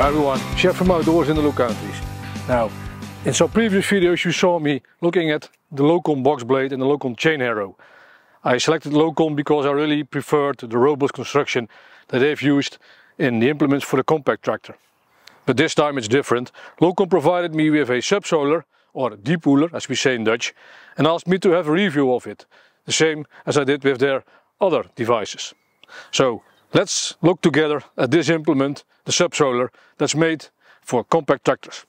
Hi everyone, Chef from Outdoors in the Low Countries. Now, in some previous videos you saw me looking at the Locom box blade and the Locom chain harrow. I selected Locom because I really preferred the robust construction that they've used in the implements for the compact tractor. But this time it's different. Locom provided me with a subsolar, or depooler as we say in Dutch, and asked me to have a review of it, the same as I did with their other devices. So let's look together at this implement, the subsolar, that's made for compact tractors.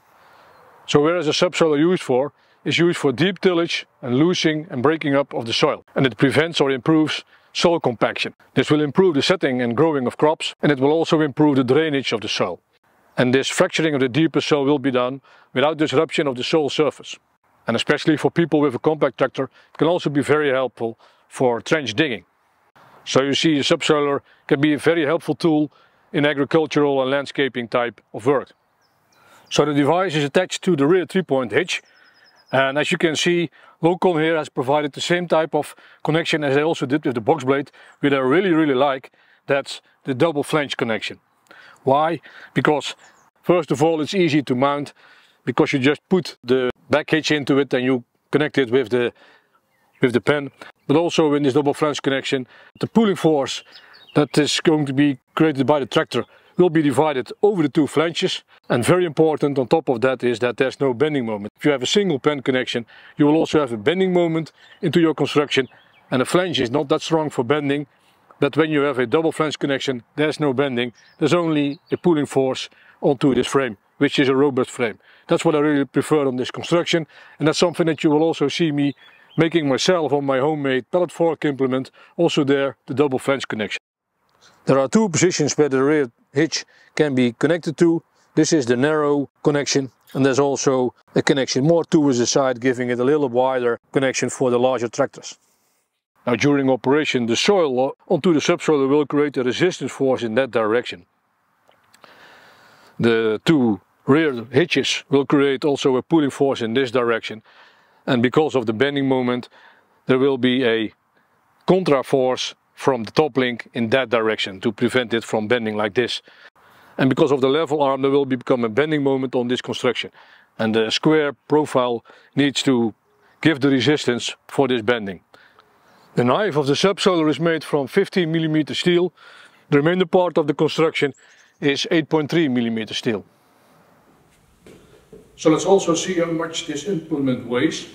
So whereas a subsolar is used for deep tillage and loosening and breaking up of the soil, and it prevents or improves soil compaction. This will improve the setting and growing of crops, and it will also improve the drainage of the soil. And this fracturing of the deeper soil will be done without disruption of the soil surface. And especially for people with a compact tractor, it can also be very helpful for trench digging. So you see, a subsolar can be a very helpful tool in agricultural and landscaping type of work. So the device is attached to the rear 3-point hitch, and as you can see, Locom here has provided the same type of connection as they also did with the box blade, which I really like. That's the double flange connection. Why? Because first of all it's easy to mount, because you just put the back hitch into it and you connect it with the pen. But also in this double flange connection, the pulling force that is going to be created by the tractor will be divided over the two flanges. And very important on top of that is that there's no bending moment. If you have a single pen connection, you will also have a bending moment into your construction, and the flange is not that strong for bending. But when you have a double flange connection, there's no bending, there's only a pulling force onto this frame, which is a robust frame. That's what I really prefer on this construction, and that's something that you will also see me making myself on my homemade pellet fork implement, also there the double flange connection. There are two positions where the rear hitch can be connected to. This is the narrow connection, and there's also a connection more towards the side, giving it a little wider connection for the larger tractors. Now during operation, the soil onto the subsolar will create a resistance force in that direction. The two rear hitches will create also a pulling force in this direction, and because of the bending moment there will be a contra force from the top link in that direction to prevent it from bending like this. And because of the level arm there will become a bending moment on this construction, and the square profile needs to give the resistance for this bending. The knife of the subsolar is made from 15mm steel. The remainder part of the construction is 8.3mm steel. So let's also see how much this implement weighs.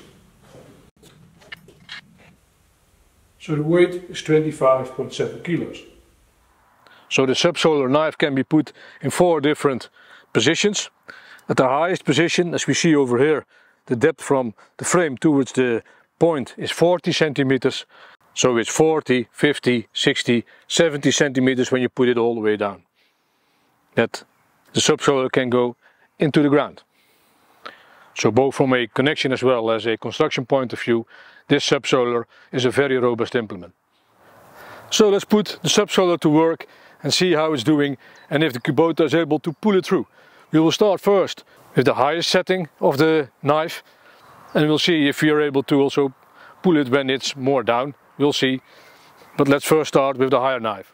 So the weight is 25.7 kilos. So the subsolar knife can be put in 4 different positions. At the highest position, as we see over here, the depth from the frame towards the point is 40 centimeters. So it's 40, 50, 60, 70 centimeters when you put it all the way down. That the subsolar can go into the ground. So both from a connection as well as a construction point of view, this subsolar is a very robust implement. So let's put the subsolar to work and see how it's doing and if the Kubota is able to pull it through. We will start first with the highest setting of the knife, and we'll see if we are able to also pull it when it's more down. We'll see. But let's first start with the higher knife.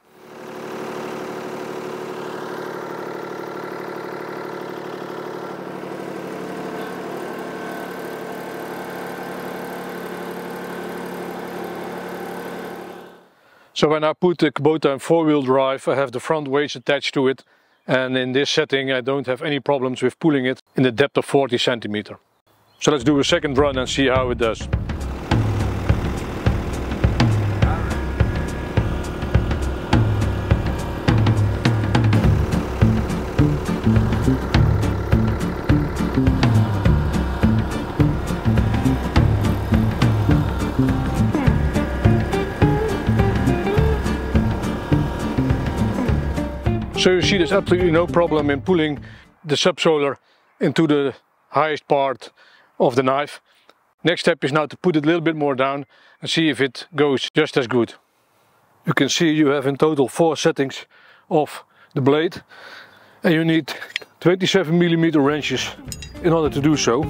So when I put the Kubota in 4-wheel drive, I have the front weights attached to it, and in this setting I don't have any problems with pulling it in the depth of 40 centimeters. So let's do a second run and see how it does. So you see there's absolutely no problem in pulling the subsolar into the highest part of the knife. Next step is now to put it a little bit more down and see if it goes just as good. You can see you have in total 4 settings of the blade, and you need 27mm wrenches in order to do so.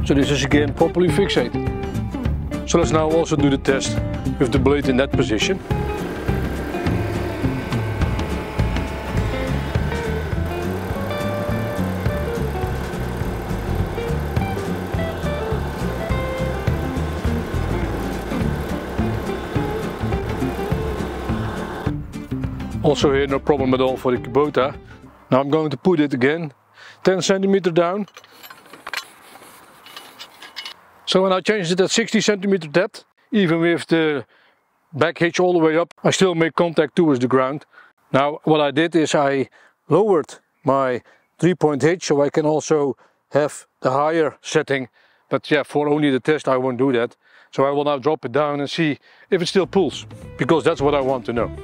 So this is again properly fixated. So let's now also do the test with the blade in that position. Also here no problem at all for the Kubota. Now I'm going to put it again 10 centimeter down. So when I changed it at 60 centimeter depth, even with the back hitch all the way up, I still make contact towards the ground. Now what I did is I lowered my 3-point hitch so I can also have the higher setting. But yeah, for only the test I won't do that. So I will now drop it down and see if it still pulls, because that's what I want to know.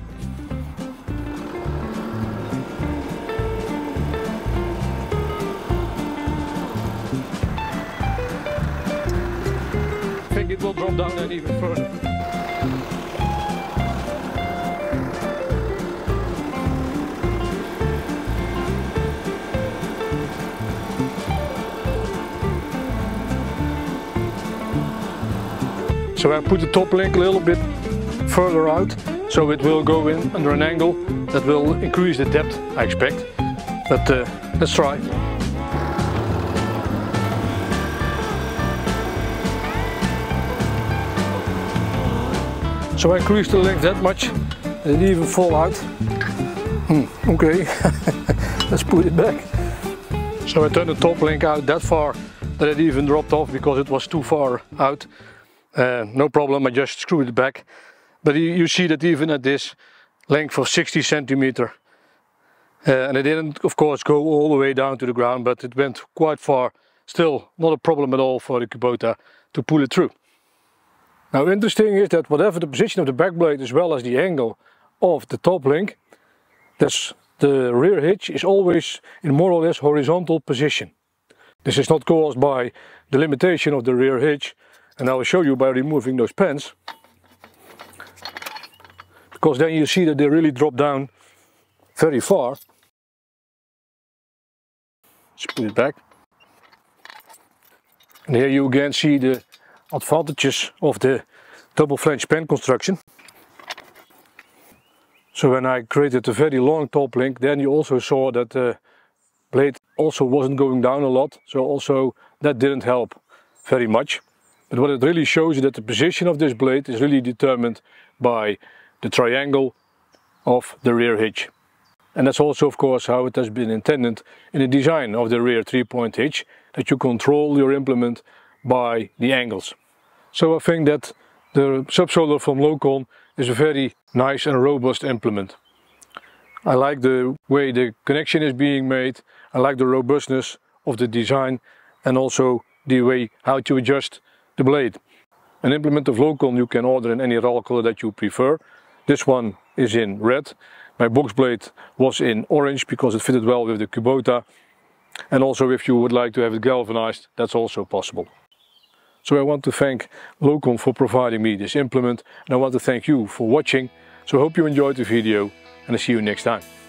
I think it will drop down and even further. So I put the top link a little bit further out, so it will go in under an angle that will increase the depth, I expect. But let's try. So I increased the length that much, it didn't even fall out. Okay, let's put it back. So I turned the top link out that far that it even dropped off because it was too far out. No problem, I just screwed it back. But you see that even at this length of 60 centimeter, and it didn't of course go all the way down to the ground, but it went quite far. Still not a problem at all for the Kubota to pull it through. Now interesting is that whatever the position of the back blade as well as the angle of the top link, the rear hitch is always in more or less horizontal position. This is not caused by the limitation of the rear hitch, and I will show you by removing those pens, because then you see that they really drop down very far. Let's put it back. And here you again see the advantages of the double flange pen construction. So when I created a very long top link, then you also saw that the blade also wasn't going down a lot, so also that didn't help very much. But what it really shows is that the position of this blade is really determined by the triangle of the rear hitch. And that's also of course how it has been intended in the design of the rear 3-point hitch, that you control your implement by the angles. So I think that the subsolar from Locon is a very nice and robust implement. I like the way the connection is being made, I like the robustness of the design, and also the way how to adjust the blade. An implement of Locon you can order in any RAL color that you prefer. This one is in red. My box blade was in orange because it fitted well with the Kubota. And also if you would like to have it galvanized, that's also possible. So I want to thank Locon for providing me this implement, and I want to thank you for watching. So I hope you enjoyed the video, and I'll see you next time.